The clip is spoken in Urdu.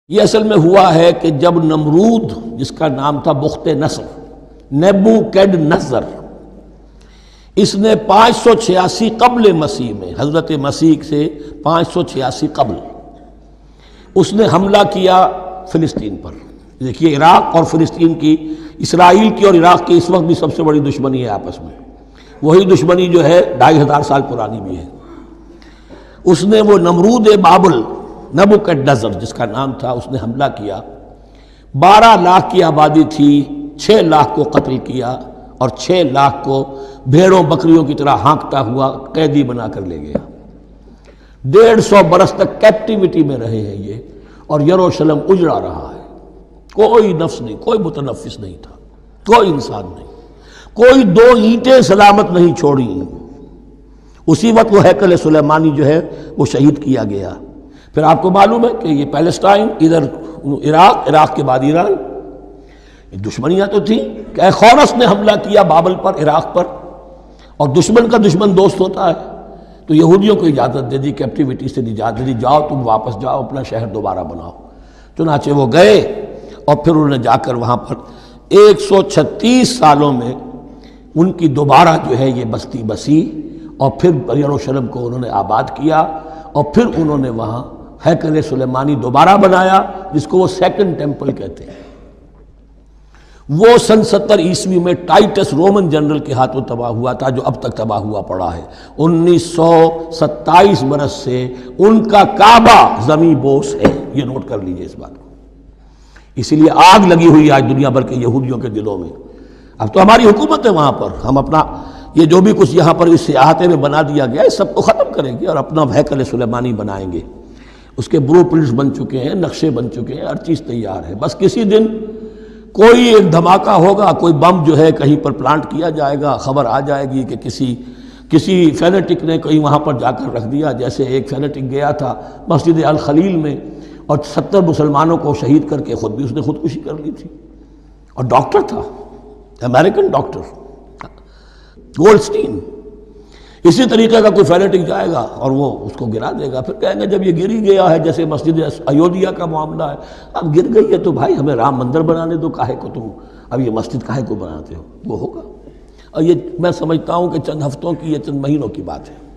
یہ اصل میں ہوا ہے کہ جب نمرود، جس کا نام تھا بخت نصر، نیبوکیڈنیزر، اس نے 586 قبل مسیح میں، حضرت مسیح سے 586 قبل، اس نے حملہ کیا فلسطین پر۔ دیکھیے عراق اور فلسطین کی، اسرائیل کی اور عراق کی اس وقت بھی سب سے بڑی دشمنی ہے آپس میں، وہی دشمنی جو ہے 2500 سال پرانی بھی ہے۔ اس نے وہ نمرود بابل، نیبوکیڈنیزر جس کا نام تھا، اس نے حملہ کیا، 12 لاکھ کی آبادی تھی، 6 لاکھ کو قتل کیا اور 6 لاکھ کو بھیڑوں بکریوں کی طرح ہانکتا ہوا قیدی بنا کر لے گیا۔ 150 برس تک کیپٹیوٹی میں رہے ہیں یہ، اور یروشلم اجڑا رہا ہے، کوئی نفس نہیں، کوئی متنفس نہیں تھا، کوئی انسان نہیں، کوئی 2 اینٹیں سلامت نہیں چھوڑی۔ اسی وقت وہ ہیکل سلیمانی جو ہے وہ شہید کیا گیا۔ پھر آپ کو معلوم ہے کہ یہ پیلسٹائن، ادھر عراق کے بعد ایران، یہ دشمنیاں تو تھیں کہ ایخورس نے حملہ کیا بابل پر، عراق پر، اور دشمن کا دشمن دوست ہوتا ہے، تو یہودیوں کو اجازت دے دی، کیپٹیوٹی سے اجازت دے دی، جاؤ تم واپس جاؤ، اپنا شہر دوبارہ بناؤ۔ چنانچہ وہ گئے اور پھر انہوں نے جا کر وہاں پر 136 سالوں میں ان کی دوبارہ جو ہے یہ بستی بسی، اور پھر یروشلم کو انہوں نے آباد کیا، اور پھر انہوں نے وہاں ہیکل سلیمانی دوبارہ بنایا، جس کو وہ سیکنڈ ٹیمپل کہتے ہیں۔ وہ سن 70 عیسوی میں ٹائٹس رومن جنرل کے ہاتھوں تباہ ہوا تھا، جو اب تک تباہ ہوا پڑا ہے۔ 1927 برس سے ان کا کعبہ زمیں بوس ہے، یہ نوٹ کر لیجئے اس بات کو۔ اسی لیے آگ لگی ہوئی آج دنیا بھر کے یہودیوں کے دلوں میں۔ اب تو ہماری حکومت ہے وہاں پر، ہم اپنا یہ جو بھی کچھ یہاں پر اس احاطے میں بنا دیا گیا ہے، سب کو ختم کریں گے اور اپنا ہیکل سلیمانی بنائیں گے۔ اس کے بلو پرنٹس بن چکے ہیں، نقشے بن چکے ہیں، ہر چیز تیار ہے۔ بس کسی دن کوئی ایک دھماکہ ہوگا، کوئی بم جو ہے کہیں پر پلانٹ کیا جائے گا، خبر آ جائے گی کہ کسی فینیٹک نے کہیں وہاں پر جا کر رکھ دیا، جیسے ایک فینیٹک گیا تھا مسجد الخلیل میں اور 70 مسلمانوں کو شہید کر کے خود بھی اس نے خودکشی کر لی تھی، اور ڈاکٹر تھا، امریکن ڈاکٹر گولڈسٹین۔ اسی طریقے کا کوئی فینیٹک جائے گا اور وہ اس کو گرا دے گا، پھر کہیں گے جب یہ گری گیا ہے، جیسے مسجد ایودھیا کا معاملہ ہے، اب گر گئی ہے تو بھائی ہمیں رام مندر بنانے دو، کاہے کو تم اب یہ مسجد کاہے کو بناتے ہو، وہ ہوگا۔ اور یہ میں سمجھتا ہوں کہ چند ہفتوں کی یا چند مہینوں کی بات ہے۔